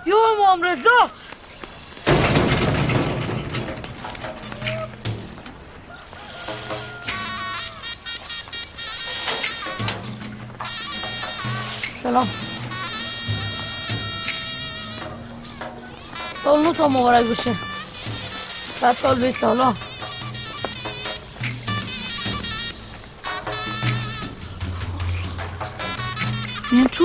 یا امام رضا. سلام. سال نو تا مبارک بشه. 100 سال 20 سالا. این تو؟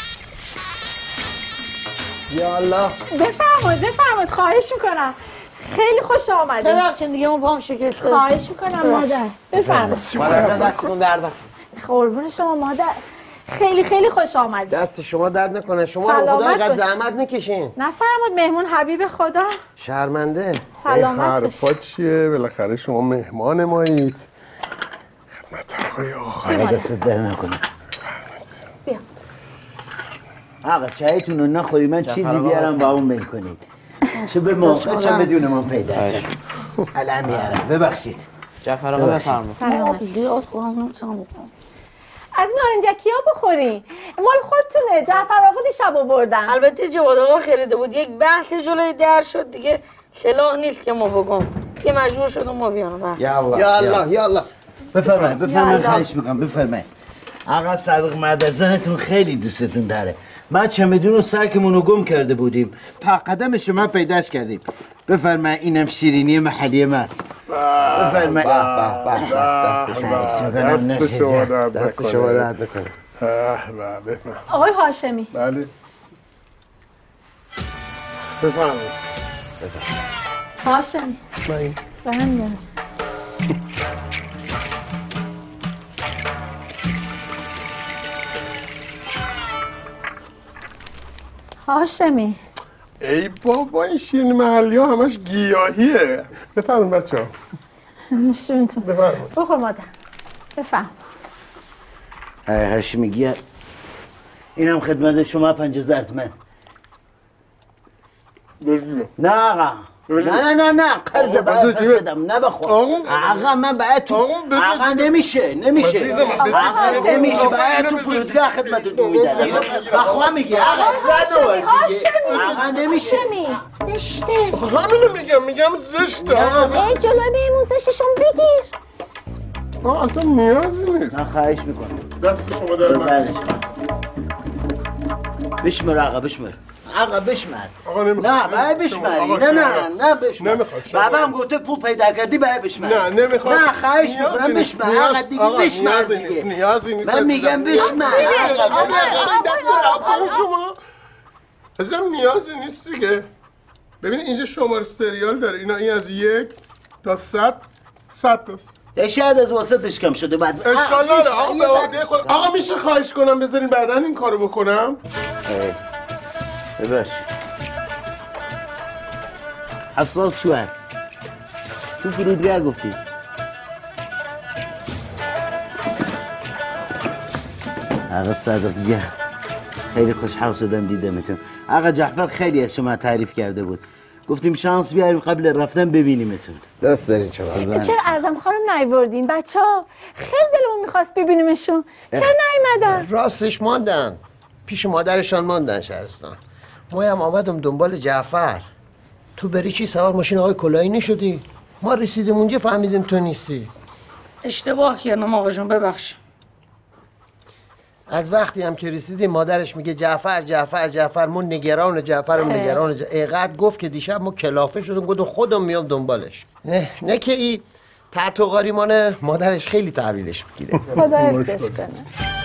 یا الله. بفرمایید خواهش میکنم. خیلی خوش آمدید. ببخشید دیگه اون پام شکسته. خواهش میکنم مادر. بفرمایید. مادر دستتون درد. قربون شما مادر. خیلی خوش آمدید. دست شما درد نکنه. شما خدا اینقدر زحمت نکشین. نفرمود مهمون حبیب خدا. شرمنده. سلامت باشید. حرفا چیه؟ بالاخره شما مهمان مایید. خدمت آقای آخر. دست در نکنه. بیا. آقا چایتون رو نخوری من چیزی بیارم با اون میل کنید. چه به موقع چه بدون من پیدا شد. الان میارم. ببخشید. جعفر آقا بفرمایید. سلام. از این نارنجکی ها بخورین. مال خودتونه. جعفر آقا دیشب آوردن. البته جواد آقا خریده بود. یک بحث جلوی در شد دیگه. سلاح نیست که ما بگم. یه مجبور شدم ما بیانم. یا الله. بفرمایید خواهش میکنم بفرمایید. آقا صادق مادر زنتون خیلی دوستتون داره. ما چمدون و ساکمون رو گم کرده بودیم. پا قدم شما پیداش کردیم. بفرمایید اینم شیرینی محلی ماست. بفرمایید. دست شما درد نکنه. دست شما درد نکنه. آقای هاشمی. بله. بفرمایید. هاشمی. بله. هاشمی. ای بابا این شیرینی محلی ها همش گیاهیه. بفرمایید بچه ها. نشونتون. بفرمایید. بخور مادر. بفرم. هاشمی گیاه. اینم خدمت شما 50,000 تومان. نه آقا. نه قرض باید بدم نه بخور. آقا من باید تو آقا نمیشه آقا نمیشه باید تو فرودگاه خدمتتون میدادم بخوا میگه آقا اصلا نوازیگه آقا نمیشه زشته. همینو میگم زشته. ای جلوی مهمون زشتشون بگیر. اصلا نیازی نیست. من خواهش میکنم دست شما در من. بشمر آقا بشمر. آقا نمیخواد. نه باید بشمری. نه بشمر. نمیخواد. بابام گفته پول پیدا کردی باید بشمری. نه نمیخواد. نه خواهش میکنم بشمر. آقا دیگه بشمر دیگه. نیازی نیست. من میگم بشمر. شما ازم نیازی نیست دیگه. ببینید اینجا شماره سریال داره. این از 1 تا 100 تاست. شاید از واسطش کم شده بعد اشکال نداره. آقا میشه خواهش کنم بذارین بعدا این کارو بکنم؟ بباش 700 شوهر تو فرودگاه گفتی آقا صادق دیگه خیلی خوشحال شدم دیدمتون. آقا جعفر خیلی از شما تعریف کرده بود. گفتیم شانس بیاریم قبل رفتن ببینیمتون. دست دارین شما. چرا اعظم خانم نیوردین بچه‌ها؟ خیلی دلمون میخواست ببینیمشون. چرا نیومدن؟ راستش ماندن. پیش مادرشان ماندن شهرستان. ما هم آمدم دنبال جعفر. تو بری چی سوار ماشین آقای کلاهی نشدی؟ ما رسیدیم اونجا فهمیدیم تو نیستی. اشتباه کردم آقا جون ببخش. از وقتی هم که رسیدیم مادرش میگه جعفر ما نگران جعفرم نگران اینقدر گفت که دیشب ما کلافه شدیم گفتم خودم میام دنبالش. نه که ای تحت و غاریمانه مادرش خیلی تحویلش میگیره. خدا حفظش کنه.